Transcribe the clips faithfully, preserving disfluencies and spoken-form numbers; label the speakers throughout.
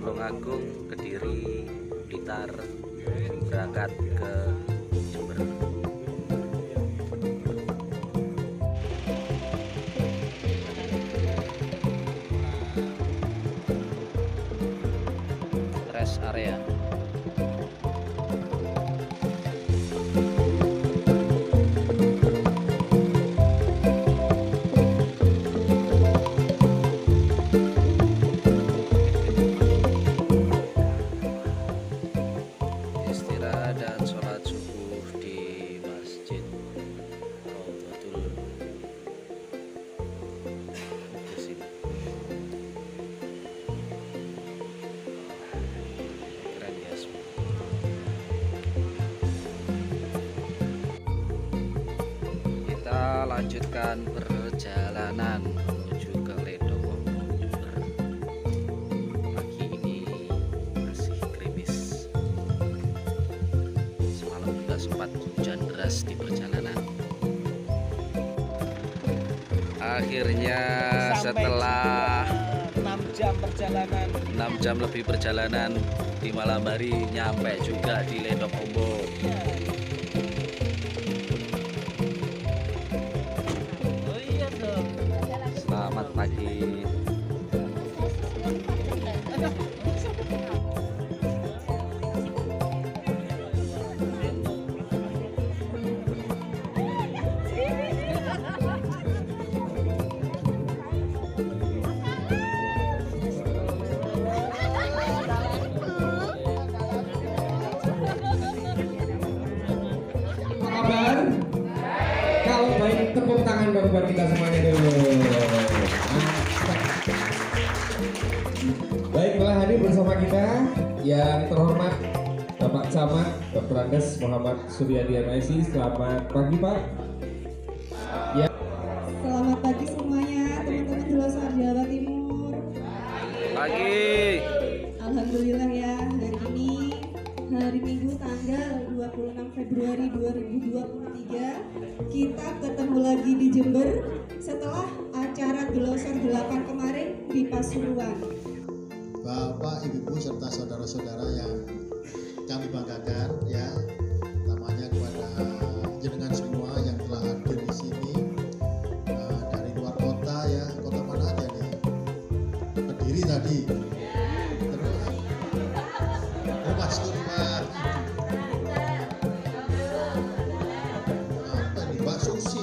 Speaker 1: Tulungagung, Kediri, Blitar berangkat ke Jember. Rest area. Dan sholat subuh di Masjid Raudhatul Qudus. Keren ya semua. Kita lanjutkan perjalanan menuju ke Ledowo. Pagi ini masih gerimis. Sempat hujan deras di perjalanan. Akhirnya setelah
Speaker 2: enam jam perjalanan,
Speaker 1: enam jam lebih perjalanan di malam hari nyampe juga di Ledokombo.
Speaker 2: Oh iya dong.
Speaker 1: Selamat pagi.
Speaker 3: Kalau baik, tepuk tangan dong buat kita semuanya dulu. Baik, telah hadir bersama kita yang terhormat Bapak Camat Doktor Andes Muhammad Suryadi M Si. Selamat pagi Pak. Ya.
Speaker 4: Selamat pagi semuanya teman-teman Delosar Jawa Timur.
Speaker 1: Pagi.
Speaker 4: Alhamdulillah ya, hari ini hari Minggu tanggal dua puluh enam Februari dua ribu dua puluh tiga kita ketemu lagi di Jember setelah acara Delosar delapan kemarin di Pasuruan.
Speaker 5: Bapak, Ibu, serta saudara-saudara yang kami banggakan ya, namanya kepada jenengan semua yang telah hadir di sini uh, dari luar kota ya, kota mana aja nih? Kediri tadi. Terus, oh Mas Kurma. Apa nih Mbak Susi?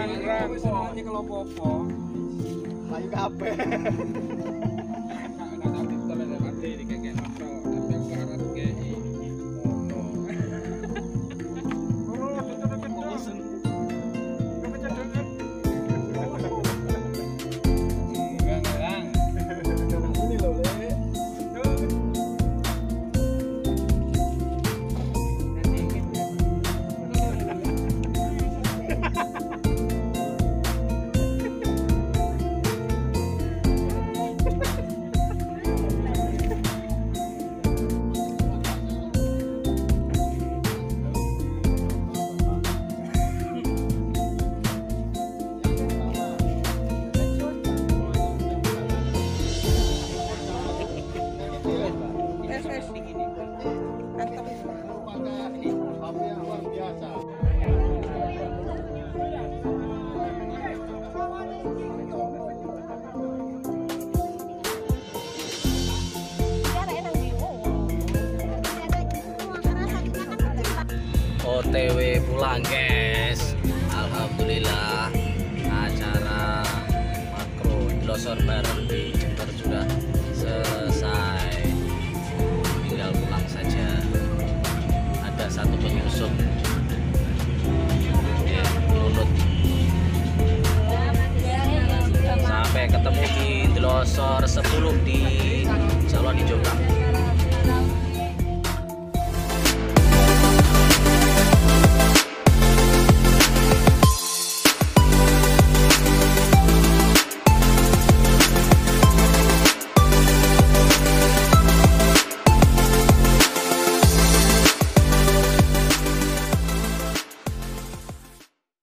Speaker 2: Senangnya kalau popo. Layu kabeh.
Speaker 1: O T W pulang guys. Alhamdulillah acara makro glosor bareng di Jember sudah selesai, tinggal pulang saja. Ada satu penyusup ya, Lunut. Sampai ketemu di glosor sepuluh di Jalur di Jombang.